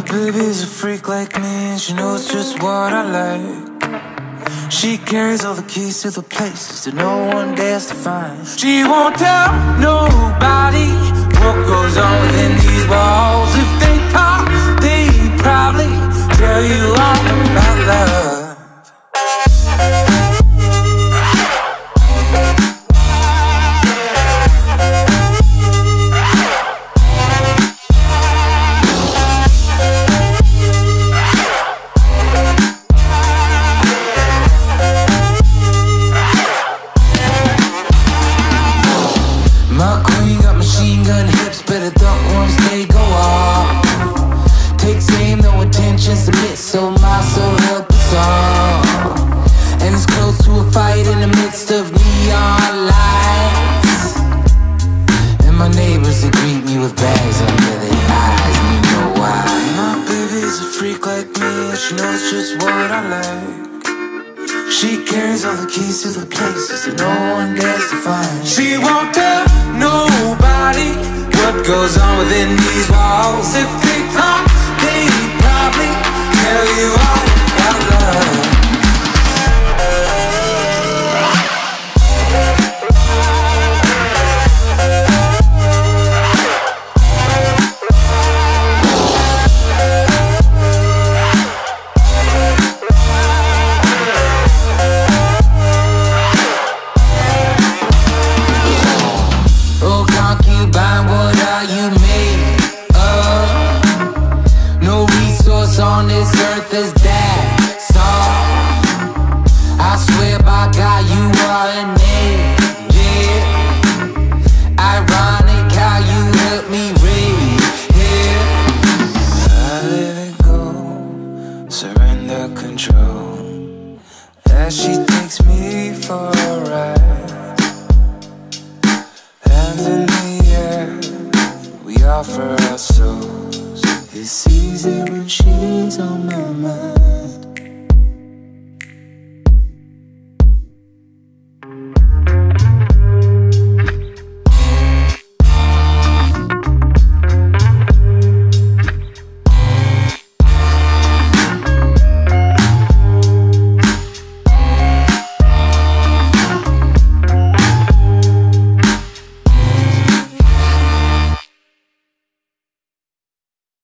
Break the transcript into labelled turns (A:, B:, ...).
A: baby's a freak like me, and she knows just what I like. She carries all the keys to the places that no one dares to find. She won't tell nobody what goes on within these walls. If they talk, they probably tell you all about love. My queen got machine gun hips, better duck once they go off. Takes aim, no intentions to miss, so my soul help us all. And it's close to a fight in the midst of neon lights. And my neighbors, they greet me with bags under their eyes, and you know why. My baby's a freak like me, and she knows just what I like. She carries all the keys to the places that no one dares to find. She won't tell nobody what goes on within these walls. If they talk, they probably tell you all about love. On this earth is that song. I swear by God you are an angel. Ironic how you helped me read here. I let it go, surrender control, as she takes me for a ride. Hands in the air, we offer our souls. It's easy when she's on my mind.